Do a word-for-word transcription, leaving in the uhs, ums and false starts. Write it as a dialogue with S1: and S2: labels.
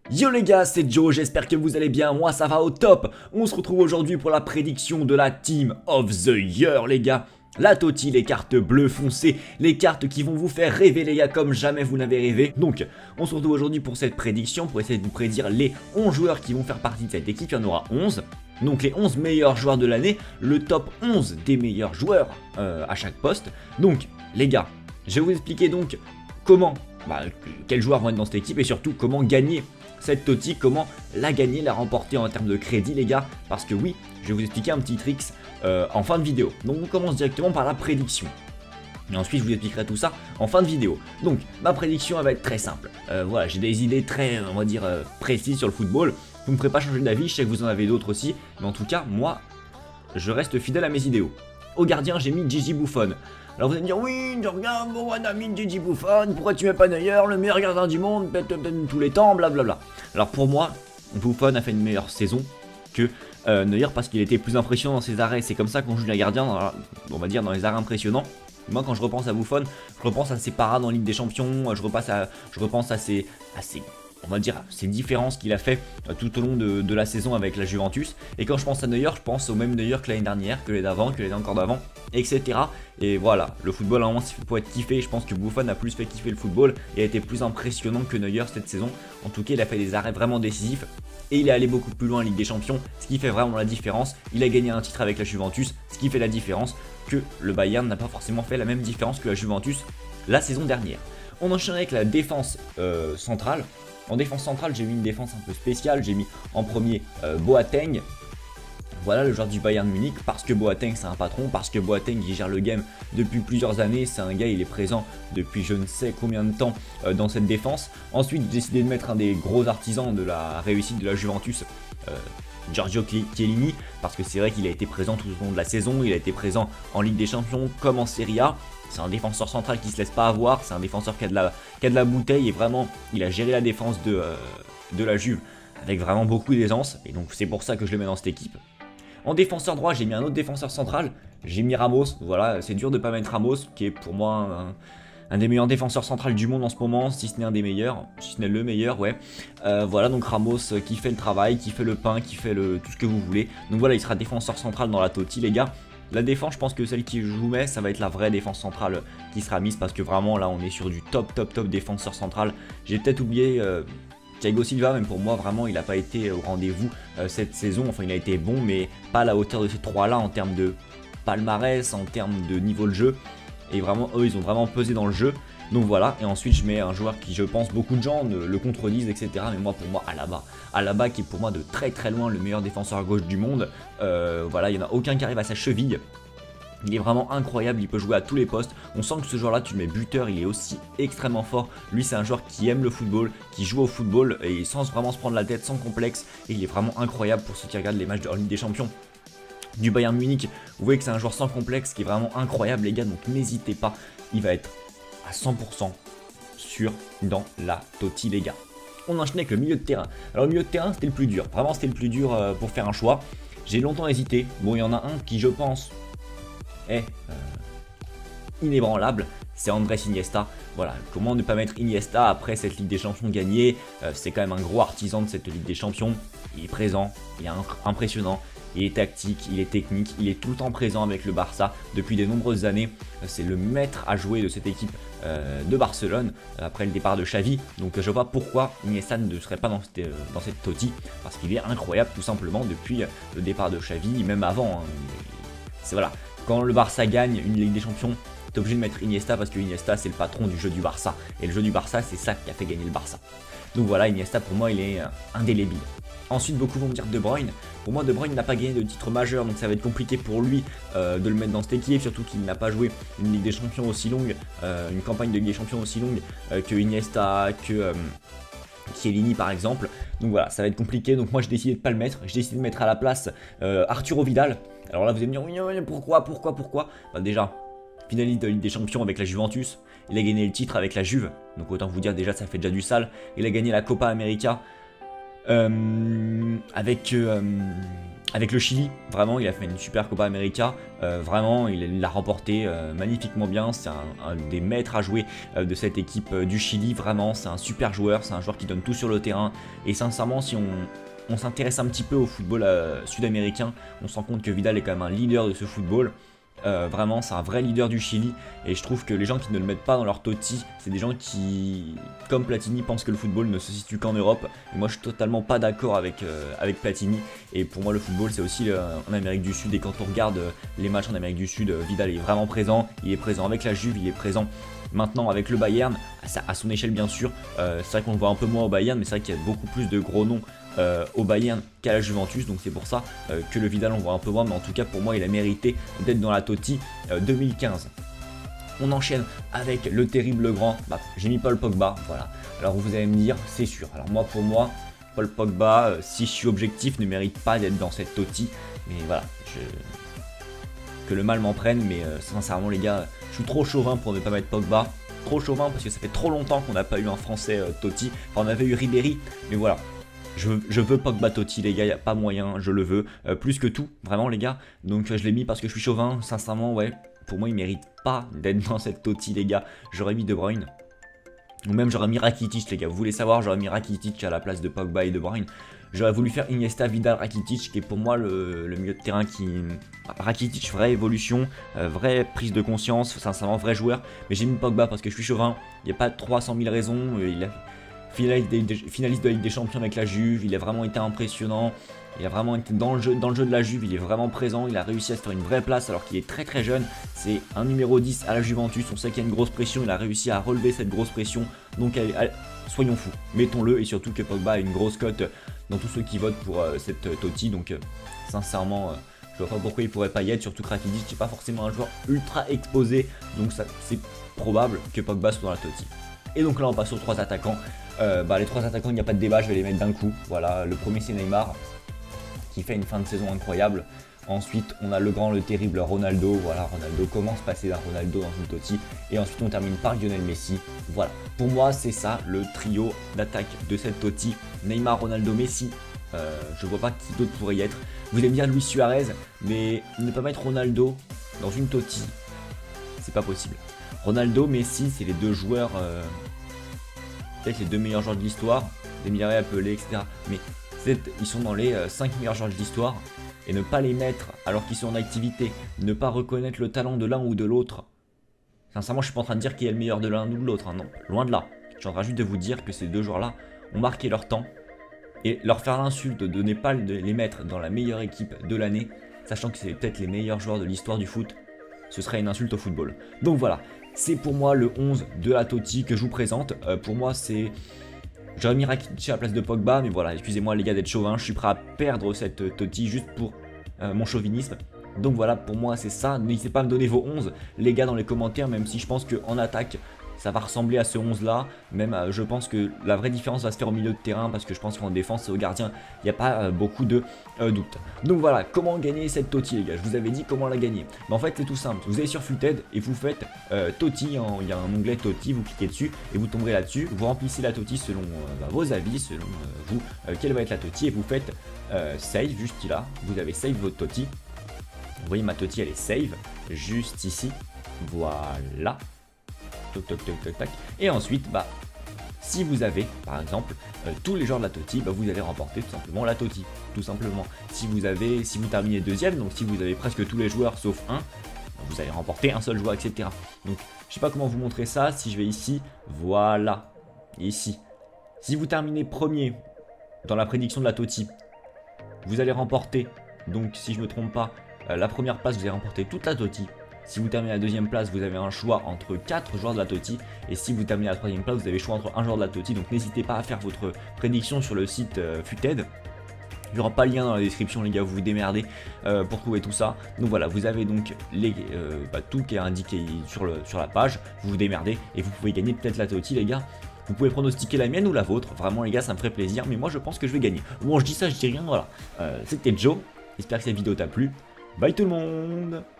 S1: Yo les gars, c'est Joe, j'espère que vous allez bien, moi ça va au top. On se retrouve aujourd'hui pour la prédiction de la Team of the Year les gars. La Toti, les cartes bleues foncées, les cartes qui vont vous faire rêver les gars comme jamais vous n'avez rêvé. Donc, on se retrouve aujourd'hui pour cette prédiction, pour essayer de vous prédire les onze joueurs qui vont faire partie de cette équipe, il y en aura onze. Donc les onze meilleurs joueurs de l'année, le top onze des meilleurs joueurs euh, à chaque poste. Donc, les gars, je vais vous expliquer donc comment, bah, quels joueurs vont être dans cette équipe et surtout comment gagner cette Toti, comment la gagner, la remporter en termes de crédit les gars, parce que oui, je vais vous expliquer un petit tricks euh, en fin de vidéo. Donc on commence directement par la prédiction. Et ensuite je vous expliquerai tout ça en fin de vidéo. Donc ma prédiction elle va être très simple. Euh, voilà, j'ai des idées très, on va dire, euh, précises sur le football. Vous ne me ferez pas changer d'avis, je sais que vous en avez d'autres aussi. Mais en tout cas, moi, je reste fidèle à mes idéaux. Au gardien, j'ai mis Gigi Buffon. Alors vous allez me dire, oui, regarde, bon, on a mis Gigi Buffon, pourquoi tu mets pas Neuer, le meilleur gardien du monde, de tous les temps, blablabla. Alors pour moi, Buffon a fait une meilleure saison que euh, Neuer parce qu'il était plus impressionnant dans ses arrêts. C'est comme ça qu'on joue les gardiens, dans, on va dire dans les arrêts impressionnants. Moi quand je repense à Buffon, je repense à ses parades en Ligue des Champions, je repense à, je repense à ses, à ses on va dire, ces différences qu'il a fait tout au long de, de la saison avec la Juventus. Et quand je pense à Neuer, je pense au même Neuer que l'année dernière, que l'année d'avant, que l'année encore d'avant, et cetera. Et voilà, le football à un moment c'est pour être kiffé. Je pense que Buffon a plus fait kiffer le football et a été plus impressionnant que Neuer cette saison. En tout cas, il a fait des arrêts vraiment décisifs et il est allé beaucoup plus loin en Ligue des Champions, ce qui fait vraiment la différence. Il a gagné un titre avec la Juventus, ce qui fait la différence que le Bayern n'a pas forcément fait la même différence que la Juventus la saison dernière. On enchaîne avec la défense euh, centrale. En défense centrale, j'ai mis une défense un peu spéciale. J'ai mis en premier euh, Boateng. Voilà le joueur du Bayern Munich. Parce que Boateng c'est un patron. Parce que Boateng il gère le game depuis plusieurs années. C'est un gars, il est présent depuis je ne sais combien de temps euh, dans cette défense. Ensuite, j'ai décidé de mettre un des gros artisans de la réussite de la Juventus. Euh, Giorgio Chiellini, parce que c'est vrai qu'il a été présent tout au long de la saison, il a été présent en Ligue des Champions comme en Serie A. C'est un défenseur central qui se laisse pas avoir, c'est un défenseur qui a de la, qui a de la bouteille et vraiment il a géré la défense de, euh, de la Juve avec vraiment beaucoup d'aisance et donc c'est pour ça que je le mets dans cette équipe. En défenseur droit, j'ai mis un autre défenseur central, j'ai mis Ramos. Voilà, c'est dur de pas mettre Ramos qui est pour moi un, un des meilleurs défenseurs centrales du monde en ce moment, si ce n'est un des meilleurs, si ce n'est le meilleur, ouais. Euh, voilà, donc Ramos qui fait le travail, qui fait le pain, qui fait le, tout ce que vous voulez. Donc voilà, il sera défenseur central dans la Toti, les gars. La défense, je pense que celle qui je vous mets, ça va être la vraie défense centrale qui sera mise parce que vraiment là, on est sur du top, top, top défenseur central. J'ai peut-être oublié euh, Thiago Silva, même pour moi, vraiment, il n'a pas été au rendez-vous euh, cette saison. Enfin, il a été bon, mais pas à la hauteur de ces trois-là en termes de palmarès, en termes de niveau de jeu. Et vraiment, eux, ils ont vraiment pesé dans le jeu. Donc voilà, et ensuite je mets un joueur qui je pense beaucoup de gens le contredisent, et cetera. Mais moi pour moi Alaba, Alaba qui est pour moi de très très loin le meilleur défenseur à gauche du monde. Euh, voilà, il n'y en a aucun qui arrive à sa cheville. Il est vraiment incroyable, il peut jouer à tous les postes. On sent que ce joueur là, tu le mets buteur, il est aussi extrêmement fort. Lui c'est un joueur qui aime le football, qui joue au football et sans vraiment se prendre la tête, sans complexe. Et il est vraiment incroyable pour ceux qui regardent les matchs de Ligue des Champions du Bayern Munich. Vous voyez que c'est un joueur sans complexe qui est vraiment incroyable les gars, donc n'hésitez pas, il va être à cent pour cent sûr dans la Toti les gars. On enchaîne avec le milieu de terrain. Alors le milieu de terrain c'était le plus dur, vraiment c'était le plus dur euh, pour faire un choix. J'ai longtemps hésité, bon il y en a un qui je pense est euh, inébranlable, c'est Andrés Iniesta. Voilà, comment ne pas mettre Iniesta après cette Ligue des Champions gagnée, euh, c'est quand même un gros artisan de cette Ligue des Champions, il est présent, il est impressionnant. Il est tactique, il est technique, il est tout le temps présent avec le Barça depuis de nombreuses années. C'est le maître à jouer de cette équipe euh, de Barcelone après le départ de Xavi. Donc je vois pourquoi Iniesta ne serait pas dans cette, euh, dans cette Toti. Parce qu'il est incroyable tout simplement depuis le départ de Xavi, même avant. Hein. C'est voilà, quand le Barça gagne une Ligue des Champions, t'es obligé de mettre Iniesta parce que Iniesta c'est le patron du jeu du Barça. Et le jeu du Barça c'est ça qui a fait gagner le Barça. Donc voilà, Iniesta pour moi il est indélébile. Ensuite beaucoup vont me dire De Bruyne. Pour moi De Bruyne n'a pas gagné de titre majeur, donc ça va être compliqué pour lui euh, de le mettre dans cette équipe, surtout qu'il n'a pas joué une Ligue des Champions aussi longue, euh, une campagne de Ligue des Champions aussi longue euh, que Iniesta, que euh, Chiellini par exemple. Donc voilà, ça va être compliqué, donc moi j'ai décidé de ne pas le mettre, j'ai décidé de mettre à la place euh, Arturo Vidal. Alors là vous allez me dire oui, oui, pourquoi, pourquoi, pourquoi bah, déjà, finaliste de Ligue des Champions avec la Juventus, il a gagné le titre avec la Juve, donc autant vous dire déjà ça fait déjà du sale. Il a gagné la Copa América Euh, avec, euh, Avec le Chili, vraiment, il a fait une super Copa América. Euh, vraiment, il l'a remporté euh, magnifiquement bien. C'est un, un des maîtres à jouer euh, de cette équipe euh, du Chili. Vraiment, c'est un super joueur. C'est un joueur qui donne tout sur le terrain. Et sincèrement, si on, on s'intéresse un petit peu au football euh, sud-américain, on se rend compte que Vidal est quand même un leader de ce football. Euh, vraiment, c'est un vrai leader du Chili. Et je trouve que les gens qui ne le mettent pas dans leur Totti, c'est des gens qui, comme Platini, pensent que le football ne se situe qu'en Europe. Et moi, je suis totalement pas d'accord avec, euh, avec Platini. Et pour moi, le football, c'est aussi euh, en Amérique du Sud. Et quand on regarde euh, les matchs en Amérique du Sud, euh, Vidal est vraiment présent. Il est présent avec la Juve, il est présent maintenant avec le Bayern, à son échelle bien sûr. Euh, c'est vrai qu'on le voit un peu moins au Bayern, mais c'est vrai qu'il y a beaucoup plus de gros noms euh, au Bayern qu'à la Juventus, donc c'est pour ça euh, que le Vidal on voit un peu moins, mais en tout cas pour moi il a mérité d'être dans la Totti euh, deux mille quinze. On enchaîne avec le terrible grand, bah, j'ai mis Paul Pogba, voilà. Alors vous allez me dire, c'est sûr, alors moi pour moi, Paul Pogba, euh, si je suis objectif, ne mérite pas d'être dans cette Totti, mais voilà, je... que le mal m'en prenne, mais euh, sincèrement les gars, je suis trop chauvin pour ne pas mettre Pogba, trop chauvin parce que ça fait trop longtemps qu'on n'a pas eu un français euh, Totti, enfin on avait eu Ribéry, mais voilà. Je veux, je veux Pogba Totti les gars, il n'y a pas moyen, je le veux, euh, plus que tout, vraiment les gars, donc euh, je l'ai mis parce que je suis chauvin, sincèrement ouais, pour moi il mérite pas d'être dans cette Totti les gars, j'aurais mis De Bruyne, ou même j'aurais mis Rakitic les gars, vous voulez savoir, j'aurais mis Rakitic à la place de Pogba et De Bruyne, j'aurais voulu faire Iniesta, Vidal, Rakitic, qui est pour moi le, le milieu de terrain qui... Rakitic, vraie évolution, euh, vraie prise de conscience, sincèrement vrai joueur, mais j'ai mis Pogba parce que je suis chauvin, il n'y a pas trois cent mille raisons, euh, il a... finaliste de la Ligue des Champions avec la Juve, il a vraiment été impressionnant, il a vraiment été dans le jeu, dans le jeu de la Juve, il est vraiment présent, il a réussi à se faire une vraie place alors qu'il est très très jeune, c'est un numéro dix à la Juventus, on sait qu'il y a une grosse pression, il a réussi à relever cette grosse pression, donc allez, allez, soyons fous, mettons-le, et surtout que Pogba a une grosse cote dans tous ceux qui votent pour euh, cette euh, Totti, donc euh, sincèrement, euh, je vois pas pourquoi il pourrait pas y être, surtout que Rakitic n'est pas forcément un joueur ultra exposé, donc c'est probable que Pogba soit dans la Totti. Et donc là on passe aux trois attaquants. Euh, bah, les trois attaquants, il n'y a pas de débat, je vais les mettre d'un coup. Voilà, le premier c'est Neymar, qui fait une fin de saison incroyable. Ensuite, on a le grand, le terrible Ronaldo. Voilà, Ronaldo commence à passer d'un Ronaldo dans une Totti. Et ensuite, on termine par Lionel Messi. Voilà, pour moi, c'est ça le trio d'attaque de cette Totti. Neymar, Ronaldo, Messi. Euh, je vois pas qui d'autre pourrait y être. Vous aimez bien Luis Suarez, mais ne pas mettre Ronaldo dans une Totti, c'est pas possible. Ronaldo, Messi, c'est les deux joueurs... Euh, peut-être les deux meilleurs joueurs de l'histoire, des milliardaires appelés, et cetera. Mais ils sont dans les euh, cinq meilleurs joueurs de l'histoire, et ne pas les mettre alors qu'ils sont en activité, ne pas reconnaître le talent de l'un ou de l'autre. Sincèrement, je suis pas en train de dire qui est le meilleur de l'un ou de l'autre, hein, non, loin de là. Je suis en train juste de vous dire que ces deux joueurs-là ont marqué leur temps, et leur faire l'insulte de ne pas les mettre dans la meilleure équipe de l'année, sachant que c'est peut-être les meilleurs joueurs de l'histoire du foot, ce serait une insulte au football. Donc voilà. C'est pour moi le onze de la Totti que je vous présente. Euh, pour moi, c'est... J'aurais mis Rakitic à la place de Pogba, mais voilà, excusez-moi les gars d'être chauvin. Je suis prêt à perdre cette Totti juste pour euh, mon chauvinisme. Donc voilà, pour moi, c'est ça. N'hésitez pas à me donner vos onze, les gars, dans les commentaires, même si je pense qu'en attaque, ça va ressembler à ce onze là. Même, euh, je pense que la vraie différence va se faire au milieu de terrain, parce que je pense qu'en défense et au gardien, il n'y a pas euh, beaucoup de euh, doutes. Donc voilà, comment gagner cette Totti, les gars. Je vous avais dit comment la gagner. Mais en fait, c'est tout simple. Vous allez sur Futed et vous faites euh, Totti. Il y a un onglet Totti, vous cliquez dessus et vous tomberez là-dessus. Vous remplissez la Totti selon euh, bah, vos avis, selon euh, vous, euh, quelle va être la Totti. Et vous faites euh, save, juste là. Vous avez save votre Totti. Vous voyez, ma Totti, elle est save, juste ici. Voilà. Toc, toc, toc, toc, toc. Et ensuite, bah, si vous avez, par exemple, euh, tous les joueurs de la Totti, bah, vous allez remporter tout simplement la Totti. Tout simplement. Si vous avez, si vous terminez deuxième, donc si vous avez presque tous les joueurs sauf un, bah, vous allez remporter un seul joueur, et cetera. Donc, je sais pas comment vous montrer ça. Si je vais ici, voilà, ici. Si vous terminez premier dans la prédiction de la Totti, vous allez remporter, donc si je me trompe pas, euh, la première place, vous allez remporter toute la Totti. Si vous terminez à la deuxième place, vous avez un choix entre quatre joueurs de la Totti. Et si vous terminez à la troisième place, vous avez le choix entre un joueur de la Totti. Donc n'hésitez pas à faire votre prédiction sur le site euh, Futed. Il n'y aura pas le lien dans la description, les gars, vous vous démerdez euh, pour trouver tout ça. Donc voilà, vous avez donc les, euh, bah, tout qui est indiqué sur, le, sur la page. Vous vous démerdez et vous pouvez gagner peut-être la Totti, les gars. Vous pouvez pronostiquer la mienne ou la vôtre. Vraiment, les gars, ça me ferait plaisir. Mais moi, je pense que je vais gagner. Bon, je dis ça, je dis rien, voilà. Euh, C'était Joe. J'espère que cette vidéo t'a plu. Bye tout le monde!